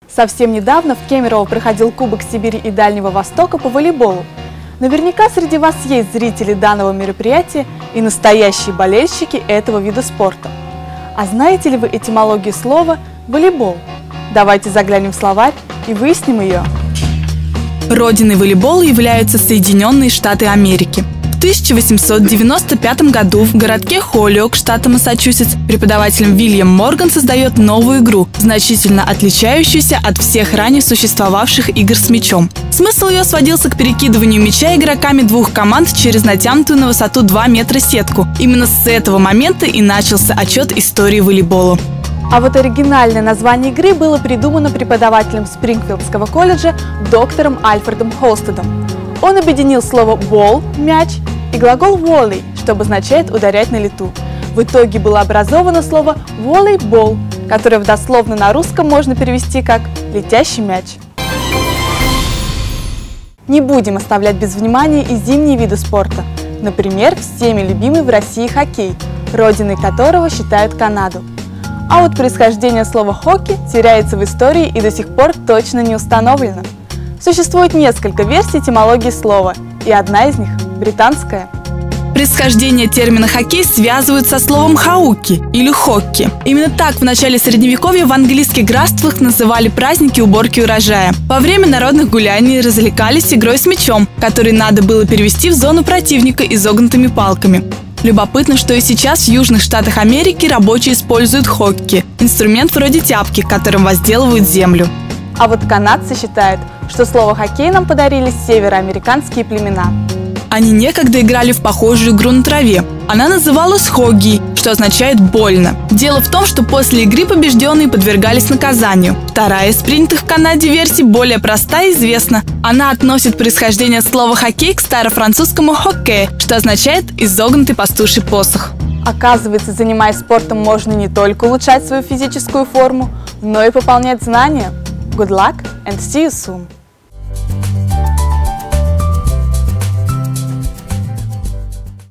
Совсем недавно в Кемерово проходил Кубок Сибири и Дальнего Востока по волейболу. Наверняка среди вас есть зрители данного мероприятия и настоящие болельщики этого вида спорта. А знаете ли вы этимологию слова «волейбол»? Давайте заглянем в словарь и выясним ее. Родиной волейбола являются Соединенные Штаты Америки. В 1895 году в городке Холлиок, штата Массачусетс, преподаватель Уильям Морган создает новую игру, значительно отличающуюся от всех ранее существовавших игр с мячом. Смысл ее сводился к перекидыванию мяча игроками двух команд через натянутую на высоту 2 метра сетку. Именно с этого момента и начался отчет истории волейбола. А вот оригинальное название игры было придумано преподавателем Спрингфилдского колледжа доктором Альфредом Холстедом. Он объединил слово «ball» – «мяч» и глагол «volley», что обозначает «ударять на лету». В итоге было образовано слово «волейбол», которое дословно на русском можно перевести как «летящий мяч». Не будем оставлять без внимания и зимние виды спорта. Например, всеми любимый в России хоккей, родиной которого считают Канаду. А вот происхождение слова «хоккей» теряется в истории и до сих пор точно не установлено. Существует несколько версий этимологии слова, и одна из них – британская. Происхождение термина «хоккей» связывают со словом «хауки» или «хокки». Именно так в начале Средневековья в английских графствах называли праздники уборки урожая. Во время народных гуляний развлекались игрой с мячом, который надо было перевести в зону противника изогнутыми палками. Любопытно, что и сейчас в Южных Штатах Америки рабочие используют хокки – инструмент вроде тяпки, которым возделывают землю. А вот канадцы считают, что слово «хоккей» нам подарили североамериканские племена. Они некогда играли в похожую игру на траве. Она называлась хогги, что означает «больно». Дело в том, что после игры побежденные подвергались наказанию. Вторая из принятых в Канаде версий более проста и известна. Она относит происхождение слова «хоккей» к старофранцузскому «хокке», что означает «изогнутый пастуший посох». Оказывается, занимаясь спортом, можно не только улучшать свою физическую форму, но и пополнять знания. Good luck and see you soon!